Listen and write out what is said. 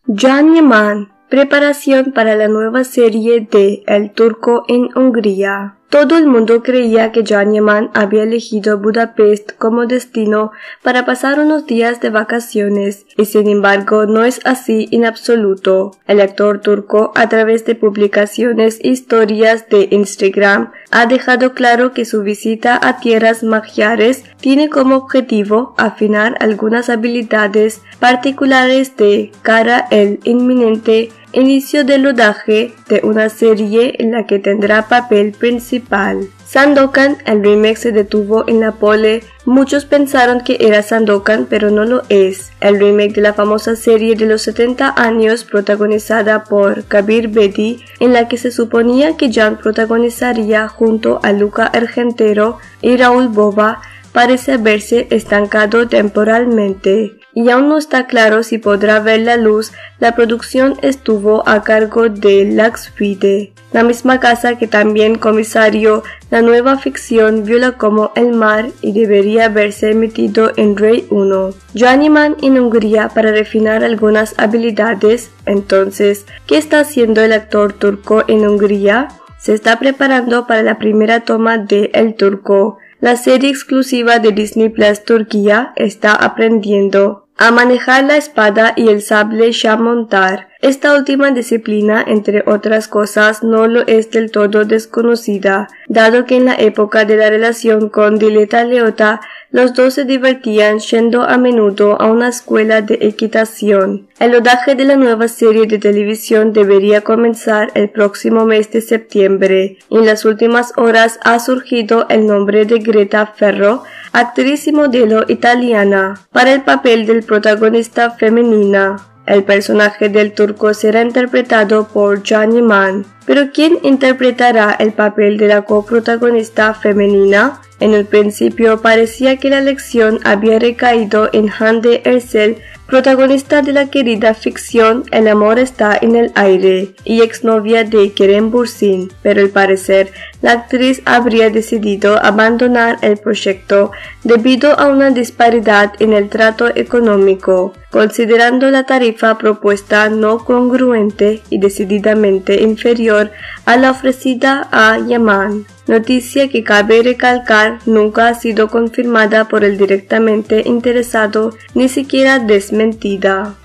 Can Yaman, preparación para la nueva serie de El Turco en Hungría. Todo el mundo creía que Can Yaman había elegido Budapest como destino para pasar unos días de vacaciones, y sin embargo no es así en absoluto. El actor turco, a través de publicaciones e historias de Instagram, ha dejado claro que su visita a tierras magiares tiene como objetivo afinar algunas habilidades particulares de cara al inminente inicio del rodaje de una serie en la que tendrá papel principal. Sandokan, el remake se detuvo en la pole. Muchos pensaron que era Sandokan, pero no lo es. El remake de la famosa serie de los 70 años protagonizada por Kabir Bedi, en la que se suponía que Can protagonizaría junto a Luca Argentero y Raúl Bova, parece haberse estancado temporalmente, y aún no está claro si podrá ver la luz. La producción estuvo a cargo de Laxvide, la misma casa que también comisarió la nueva ficción Viola como el mar, y debería haberse emitido en Rai 1. Can Yaman en Hungría para refinar algunas habilidades. Entonces, ¿qué está haciendo el actor turco en Hungría? Se está preparando para la primera toma de El Turco. La serie exclusiva de Disney Plus Turquía está aprendiendo a manejar la espada y el sable shamontar. Esta última disciplina, entre otras cosas, no lo es del todo desconocida, dado que en la época de la relación con Dileta Leotta, los dos se divertían yendo a menudo a una escuela de equitación. El rodaje de la nueva serie de televisión debería comenzar el próximo mes de septiembre. En las últimas horas ha surgido el nombre de Greta Ferro, actriz y modelo italiana, para el papel del protagonista femenina. El personaje del turco será interpretado por Can Yaman. Pero ¿quién interpretará el papel de la coprotagonista femenina? En el principio parecía que la elección había recaído en Hande Erçel, protagonista de la querida ficción El amor está en el aire y exnovia de Kerem Bürsin, pero al parecer la actriz habría decidido abandonar el proyecto debido a una disparidad en el trato económico, considerando la tarifa propuesta no congruente y decididamente inferior a la ofrecida a Yaman. Noticia que cabe recalcar nunca ha sido confirmada por el directamente interesado, ni siquiera desmentida.